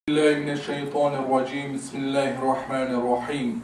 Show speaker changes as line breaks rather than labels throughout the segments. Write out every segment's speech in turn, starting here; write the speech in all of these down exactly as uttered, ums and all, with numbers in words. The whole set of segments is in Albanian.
الله من الشيطان الرجيم بسم الله الرحمن الرحيم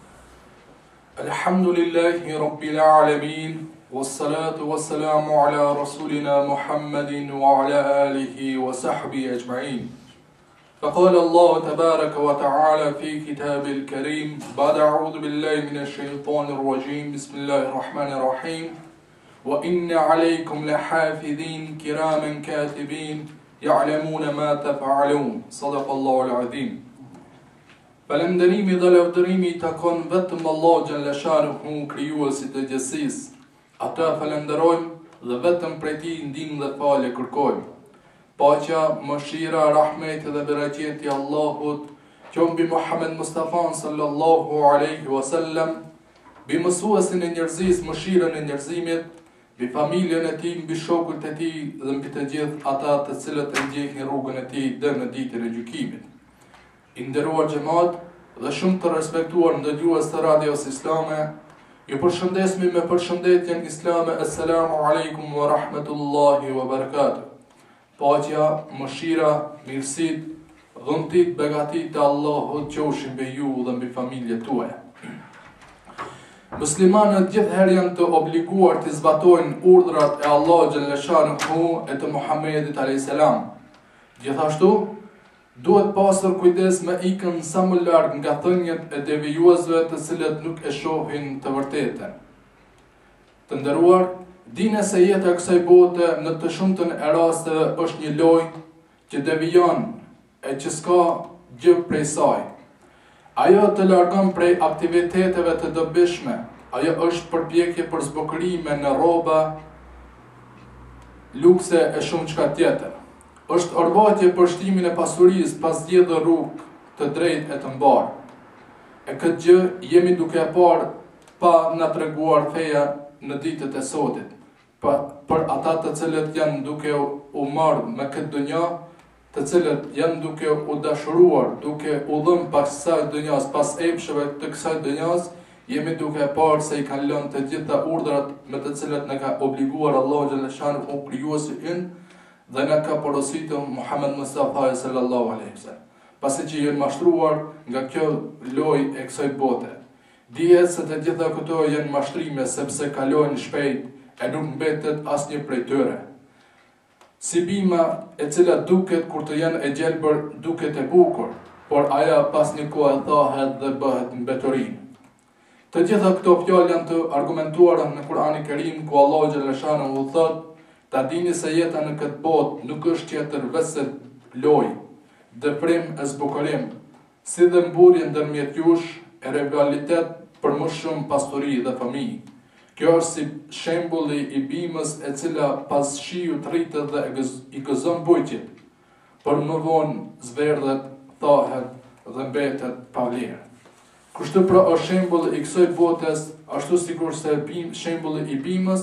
الحمد لله رب العالمين والصلاة والسلام على رسولنا محمد وعلى آله وصحبه أجمعين. فقال الله تبارك وتعالى في كتاب الكريم بعد أعوذ بالله من الشيطان الرجيم بسم الله الرحمن الرحيم وإن عليكم لحافظين كراما كاتبين يعلمون ما تفعلون. صدق الله العظيم. Falënderimi dhe lavdërimi i takon vetëm Allah xhalla shanuhu, krijuesit të gjithësisë. Ata falenderojmë dhe vetëm prej tij ndihmë dhe falje kërkojmë. Paqja, mëshira, rahmeti dhe bereqeti i Allahut qoftë mbi Muhammed Mustafa sallallahu alaihi wasallam, mbi mësuesin e njerëzisë, mëshirën e njerëzimit, mbi familjen e tij, mbi shokët e tij dhe mbi të gjithë ata të cilët e ndjekin rrugën e tij deri në ditën e gjykimit. I nderuar xhamat dhe shumë të respektuar ndëgjues të radios islame, ju përshëndesmi me përshëndetjen islame: Assalamu alaikum wa rahmatullahi wa barakatuh. Paqja, mëshira, mirësitë, dhuntit, begatit të Allahut qofshin mbi ju dhe mbi familjet tuaja. Muslimanët gjithherë janë të obliguar të zbatojnë urdhrat e Allahut xhalla shanuhu e të Muhammedit alayhis salam. Gjithashtu, duhet pasur kujdes me ikën sa më larg nga thënjet e devijuesve të cilët nuk e shohin të vërtetën. Të nderuar, dini se jeta e kësaj bote në të shumtën e rasteve është një lojë që devijon e që s'ka gjë prej saj. Ajo të largon prej aktiviteteve të dobishme, ajo është përpjekje për zbukërime në rroba, lukse e shumë çka tjetër. Është orvatje për shtimin e pasurisë pas zgjedhur rrugë të drejtë e të mbarë. E këtë gjë jemi duke e parë pa na treguar feja në ditët e sotit. Pa, për ata të cilët janë duke u marrë me këtë dunja, të cilët janë duke u dashuruar, duke u dhënë pas kësaj dunjas, pas epsheve të kësaj dunjas, jemi duke e parë se i kanë lënë të gjitha urdhrat me të cilët na ka obliguar Allahu xhalla shanuhu, krijuesi ynë, dhe na ka porositur Muhammed Mustafa sallallahu alaihi wasallam. Pasi që janë mashtruar nga kjo lojë e kësaj bote. Dihet se të gjitha këto janë mashtrime sepse kalojnë shpejt e nuk mbetet asnjë prej tyre. Si bima e cila duket kur të janë e gjelbër duket e bukur, por aja pas një kohë thahet dhe bëhet mbeturinë. Të gjitha këto fjalë janë të argumentuara në Kur'anin e Kerim, ku Allahu xhalla shanuhu thotë: ta dini se jeta në këtë botë nuk është tjetër veçse lojë, dëprim e zbukurim, si dhe mburje ndërmjet jush e rivalitet për më shumë pasuri dhe fëmijë. Kjo është si shembulli i bimës e cila pas shiu të rritet dhe i gëzon bujqit, por më vonë zverdhet, thahet dhe mbetet pa vlerë. Kështu pra është shembulli i kësaj botës, ashtu sikur se bim, shembulli i bimës,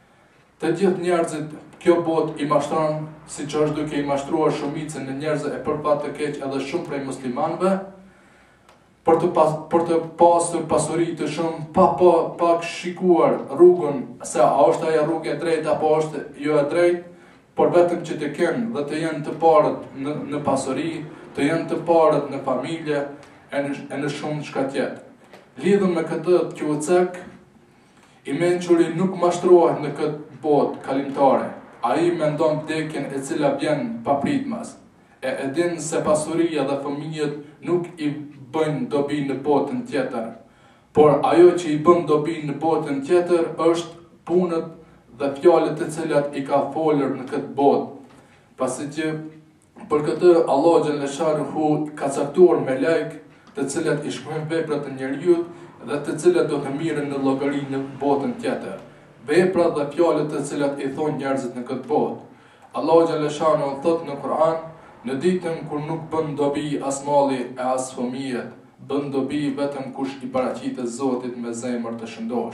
të gjithë njerëzit kjo botë i mashtron, siç është duke i mashtruar shumicën e njerëzve e përpat të keq edhe shumë prej muslimanëve, për të, pas, për të pasur pasuri të shumë, pa, pa, pa shikuar rrugën, se a është aja rrugë e drejtë apo është jo e drejtë, por vetëm që të kenë dhe të jenë të parët në, në pasuri, të jenë të parët në familje, e në, e në shumë çka tjetër. Lidhëm me këtë që u cek, i mençuri nuk mashtrohet në këtë botë kalimtare. Ai mendon vdekjen e cila vjen papritmas. E edin se pasuria dhe fëmijët nuk i bëjnë dobi në botën tjetër, por ajo që i bën dobi në botën tjetër është punët dhe fjalët të cilat i ka folur në këtë botë. Pasi që për këtë Allahu xhalla shanuhu ka caktuar me lajk të cilat i shkruajnë veprat e njeriut dhe të cilat do të mirën në llogari në botën tjetër. Veprat dhe fjalët të cilat i thonë njerëzit në këtë botë. Allahu xhalla shanuhu thotë në Kur'an: në ditën kur nuk bën dobi as malli e as fëmijët, bën dobi vetëm kush i paraqitet Zotit me zemër të shëndosh.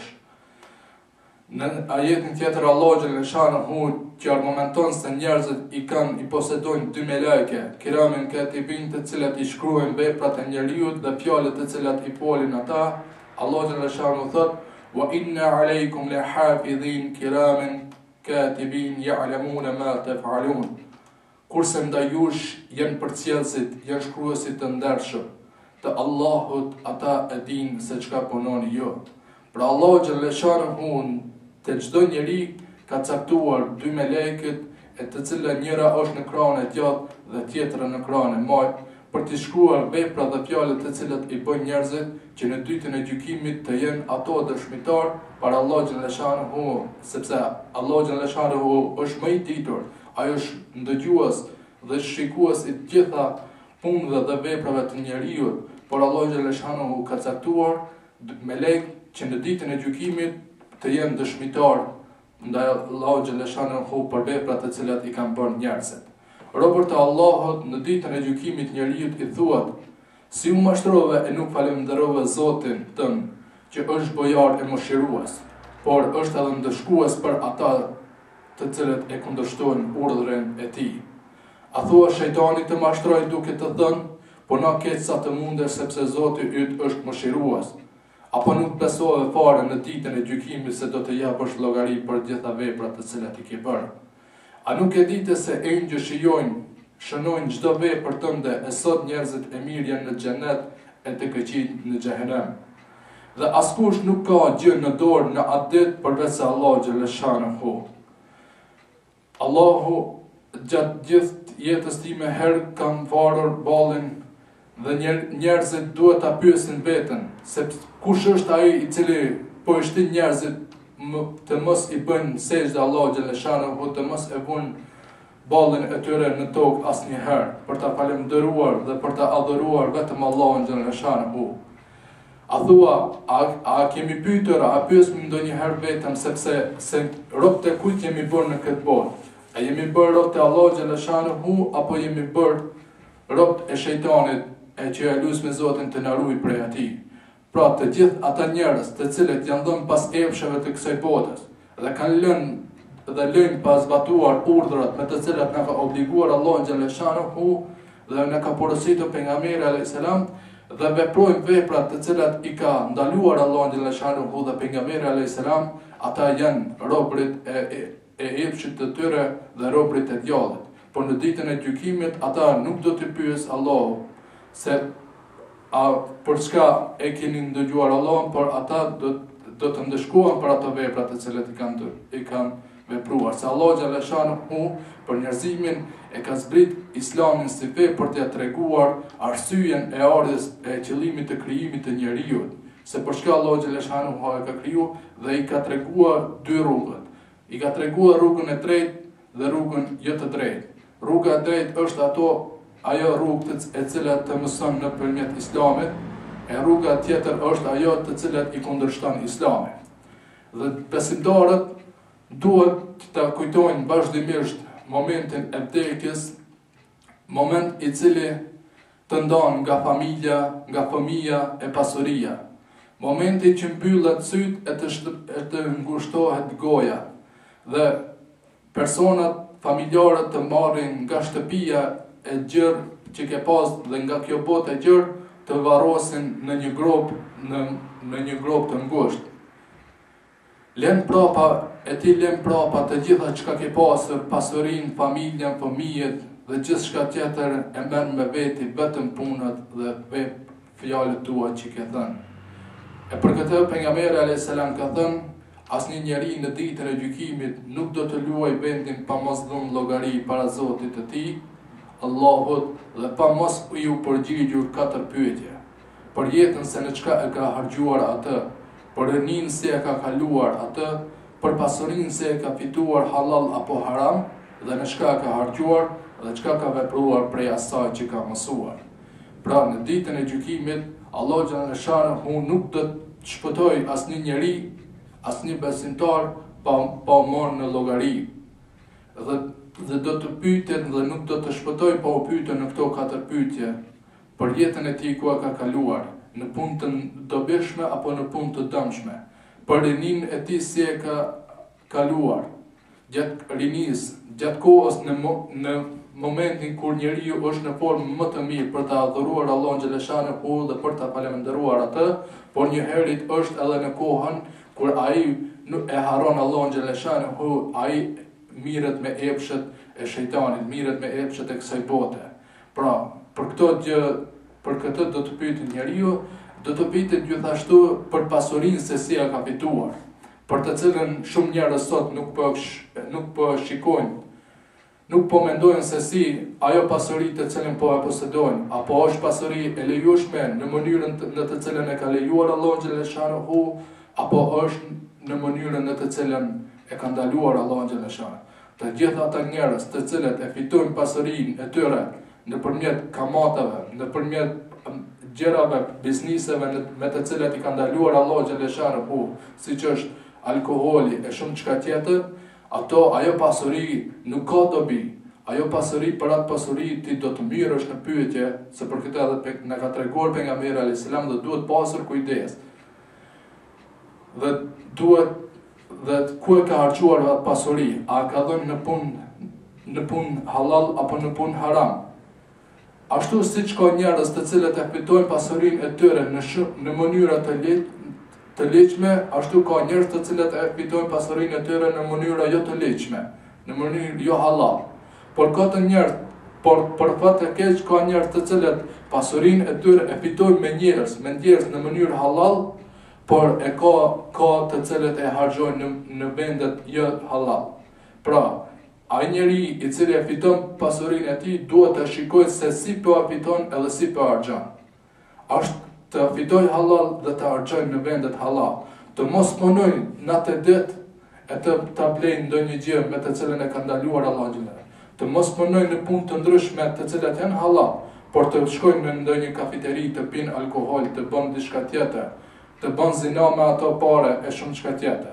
Në ajetin tjetër Allahu xhalla shanuhu që argumenton se njerëzit i kanë i posedojnë dy meleke, kiramen katibin, të cilat i shkruajnë veprat e njeriut dhe fjalët të cilat i folin ata, Allahu xhalla shanuhu thotë: wa inna alaykum la hafidhin kiramen katibin ya'lamuna ma taf'alun. kurse ndaj jush janë përcjellësit, janë shkruesit të ndershëm, të Allahut, ata e dinë se çka punoni ju. Pra Allahu xhaleshanuhu te çdo njeri ka caktuar dy melekët, e të cilën njëra është në krahun e djathtë dhe tjetra në krahun e majt, për të shkruar vepra dhe fjalët të cilat i bëjnë njerëzit që në ditën e gjykimit të jenë ato dëshmitar para Allahu xhaleshanuhu, sepse Allahu xhaleshanuhu është më i ditur, ai është ndëgjues dhe shikues i të gjitha punëve dhe veprave të njeriu, por Allahu xhaleshanuhu ka caktuar melek që në ditën e gjykimit të jenë dëshmitar ndaj Allahu xhaleshanuhu për veprat të cilat i kanë bërë njerëzit. Robër të Allahut, në ditën e gjykimit njeriu i thuhet: si u mashtrove e nuk falenderove Zotin tënd, që është bojar e mëshirues, por është edhe ndëshkues për ata të cilët e kundërshtojnë urdhrin e tij. A thua shejtani të mashtroj duke të thënë: po na keq sa të mundesh sepse Zoti yt është mëshirues? Apo nuk besove fare në ditën e gjykimit se do të japësh llogari për gjitha veprat të cilat i ke bërë? A nuk e dite se engjëj shijojnë, shënojnë çdo vepër tënde, e sot njerëzit e mirë janë në xhenet e të këqijt në xhehenem. Dhe askush nuk ka gjë në dorë në atë ditë përveç se Allahu xhaleshanuhu. Allahu gjatë gjithë jetës time herë kam varur ballin dhe njerëzit duhet ta pyesin veten, sepse kush është ai i cili po i shtin njerëzit të mos i bëjnë sejdë Allahu xhaleshanuhu, të mos e vënë ballin e tyre në tokë asnjëherë, për ta falendëruar dhe për ta adhuruar vetëm Allahun xhaleshanuhu. A thua, a, a kemi pyetur, a pyesim ndonjëherë vetëm sepse se robët e kujt jemi bërë në këtë botë? A jemi bërë robët e Allahut xhaleshanuhu apo jemi bërë robët e shejtanit, e që e lutem Zotin të na ruaj prej atij? Pra të gjithë ata njerëz të cilët janë dhënë pas epsheve të kësaj botës dhe kanë lënë dhe lënë pa zbatuar urdhrat me të cilat na ka obliguar Allahu xhaleshanuhu dhe na ka porositur pejgamberi alayhis salam, dhe veprojnë veprat të cilat i ka ndaluar Allahu xhaleshanuhu dhe pejgamberi alayhis salam, ata janë robërit e, e, e epshit të tyre dhe robërit e djallit. Por në ditën e gjykimit ata nuk do të pyes Allahu se a për çka e keni ndëgjuar Allahun, por ata do, do të ndëshkohen për ato vepra të cilat i kanë i kanë vepruar. Se Allahu xhaleshanuhu për njerëzimin e ka zbrit Islamin si vepër për t'ia treguar arsyeën e ardhes e qëllimit të krijimit të njeriu. Se për çka Allahu xhaleshanuhu e ka kriju dhe i ka treguar dy rrugët. I ka treguar rrugën e drejtë dhe rrugën jo të drejtë. Rruga e drejtë është ato ajo rrugë e cilat të mëson nëpërmjet Islamit, e rruga tjetër është ajo të cilat i kundërshton Islamin. Dhe besimtarët duhet të kujtojnë vazhdimisht momentin e vdekjes, moment i cili të ndan nga familja, nga fëmia e pasuria. Momenti që mbyllet syt e të, e të ngushtohet goja dhe personat familjarët të marrin nga shtëpia e gjërë që ke pas dhe nga kjo botë e gjërë të varrosin në një grop në, në një grop të ngushtë. Len prapa e ti len prapa të gjitha çka ke pasur, pasurinë, familjen, fëmijët dhe gjithçka tjetër e merr me veti vetëm punët dhe fjalët tua që ke thënë. E për këtë pejgamberi alayhis salam ka thënë: asnjë njeri në ditën e gjykimit nuk do të luajë vendin pa mos dhënë llogari para Zotit të tij, Allahut, dhe pa mos u përgjigjur katër pyetje. Për jetën se në çka e ka harxhuar atë, për rënin se e ka kaluar atë, për pasurinë se e ka fituar halal apo haram, dhe në çka ka harxhuar dhe çka ka vepruar prej asaj që ka mësuar. Pra në ditën e gjykimit, Allahu xhaleshanuhu nuk do të shpëtoj asnjë njeri, asnjë besimtar pa pa marrë në llogari. Dhe dhe do të pyetet dhe nuk do të shpëtoj pa u pyetur në këto katër pyetje për jetën e tij ku ka kaluar, në punë të dobishme apo në punë të dëmshme, për rinin e tij si e ka kaluar, gjatë rinis, gjatë kohës në, mo, në momentin kur njeriu është në formë më të mirë për ta adhuruar Allahun xhaleshanuhu dhe për ta falendëruar atë, por njëherët është edhe në kohën kur ai e haron Allahun xhaleshanuhu, ai mirët me epshet e shejtanit, mirët me epshet e kësaj bote. Pra, për këto gjë, për këtë do të pyetë njeriu, do të pyetet gjithashtu për pasurinë se si e ka fituar, për të cilën shumë njerëz sot nuk po nuk po shikojnë, nuk po mendojnë se si ajo pasuri të cilën po e posedojnë, apo është pasuri e lejueshme në mënyrën në të cilën e ka lejuar Allahu xhaleshanuhu, apo është në mënyrën në të cilën e ka ndaluar Allahu xhaleshanuhu. Të gjithë ata njerëz të cilët e fitojnë pasurinë e tyre nëpërmjet kamatave, nëpërmjet gjërave, bizniseve me të cilat i ka ndaluar Allahu xhaleshanuhu, siç është alkooli e shumë çka tjetër, ato ajo pasuri nuk ka dobi. Ajo pasuri për atë pasuri ti do të mirësh në pyetje, se për këtë edhe na ka treguar pejgamberi alayhis salam dhe duhet pasur kujdes. Dhe duhet dhe ku e ka harxuar atë pasuri, a ka dhënë në punë në punë halal apo në punë haram. Ashtu siç ka njerëz të cilët e fitojnë pasurinë e tyre në shumë, në mënyra të lehtë, të lehtëshme, ashtu ka njerëz të cilët e fitojnë pasurinë e tyre në mënyra jo të lehtëshme, në mënyrë jo halal. Por ka të njerëz, por për fat të keq ka njerëz të cilët pasurinë e tyre e fitojnë me njerëz, me njerëz në mënyrë halal, por e ka ka të cilët e harxojnë në, në vendet jo halal. Pra, ai njeri i cili e fiton pasurinë e tij duhet të shikojë se si po e fiton edhe si po harxon. Është të fitoj halal dhe të harxojnë në vendet halal, të mos punojnë natë ditë e të ta blejnë ndonjë gjë me të cilën e ka ndaluar Allahu xhallahu, të mos punojnë në punë të ndryshme të cilat janë halal, por të shkojnë në ndonjë kafeteri të pinë alkool, të bëjnë diçka tjetër, të bëjnë zinë me ato pare e shumë çka tjetër.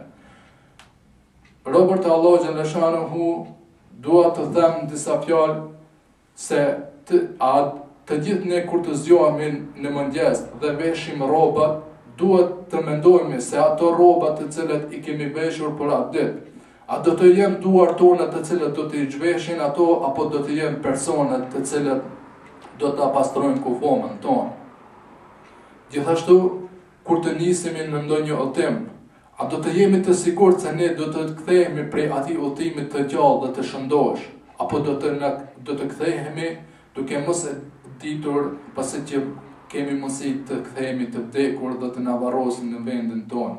Robert Allahu xhallahu dua të them disa fjalë se të, a, të gjithë ne kur të zgjohemi në mëngjes dhe veshim rroba, duhet të mendojmë se ato rroba të cilat i kemi veshur për atë ditë, a do të jenë duart tona të cilat do të i zhveshin ato, apo do të jenë personat të cilat do ta pastrojnë kufomën tonë. Gjithashtu, kur të nisemi në ndonjë udhtim, a do të jemi të sigurt se ne do të kthehemi prej atij udhtimit të gjallë dhe të shëndosh, apo do të na, do të kthehemi duke mos e ditur pasi që kemi mundësi të kthehemi të vdekur dhe të na varrosin në vendin tonë.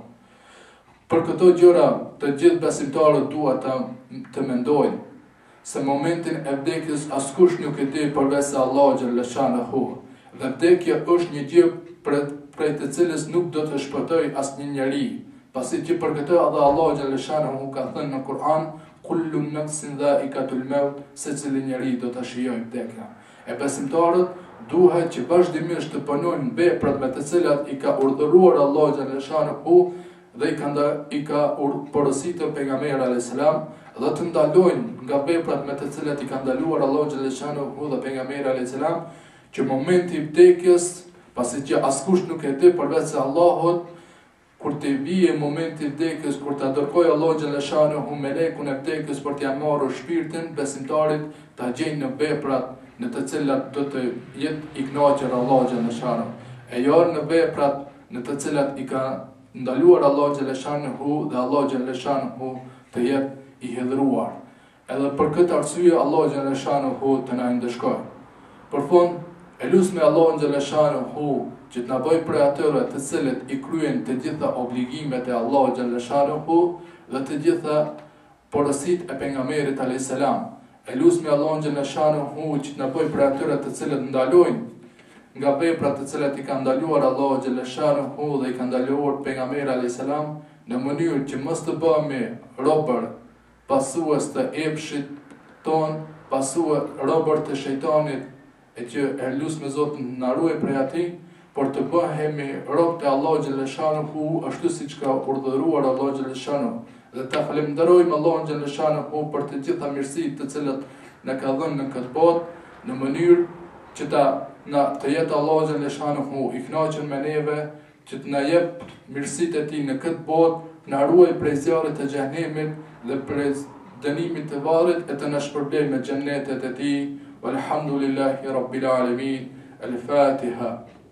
Për këto gjëra të gjithë besimtarët duhet të, të mendojnë se momentin e vdekjes askush nuk e di përveç se Allahu xhallahu, dhe vdekja është një gjë prej të cilës nuk do të shpëtoj asnjë njeri, pasi që për këtë edhe Allahu xhallahu ka thënë në Kur'an, kullu nafsin dha'iqatul maut, secili njeri do ta shijojë vdekjen. E besimtarët duhet që vazhdimisht të punojnë veprat me të cilat i ka urdhëruar Allahu xhallahu dhe i ka nda, i ka porositur pejgamberi alayhis salam, dhe të ndalojnë nga veprat me të cilat i ka ndaluar Allahu xhallahu dhe pejgamberi alayhis salam, që momenti i vdekjes, pasi që askush nuk e di përveç se Allahut, kur të vijë momenti i vdekjes, kur ta dërgojë Allahu xhallahu melekun e vdekjes për t'ia marrë shpirtin, besimtarit ta gjejnë në veprat në të cilat do të jetë i kënaqur Allahu xhallahu, e jo në veprat në të cilat i ka ndaluar Allahu xhallahu dhe Allahu xhallahu të jetë i hidhruar. Edhe për këtë arsye Allahu xhallahu të na ndëshkojë. Për fund, e lutem Allahun xhallahu që të na bëjë për atyre të cilët i kryejnë të gjitha obligimet e Allahu xhallahu dhe të gjitha porositë e pejgamberit alayhis salam. E lutem Allahun xhallahu që të na bëjë për atyre të cilët ndalojnë nga veprat të cilat i ka ndaluar Allahu xhallahu dhe i ka ndaluar pejgamberi alayhis salam, në mënyrë që mos të bëhemi robër pasues të epshit ton, pasues robër të shejtanit, e që e lutem Zotin na ruaj prej atij, por të bëhemi robë të Allahu xhallahu ashtu siç ka urdhëruar Allahu xhallahu, dhe ta falenderojmë Allahun xhallahu për të gjitha mirësitë të cilat na ka dhënë në këtë botë, në mënyrë që ta na të jetë Allahu xhallahu i kënaqur me neve, që të na jep mirësitë e tij në këtë botë, na ruaj prej zjarrit të xhenemit dhe prej dënimit të varrit, e të na shpërblej me xhennetet e tij. Walhamdulillahi rabbil alamin. Al-Fatiha.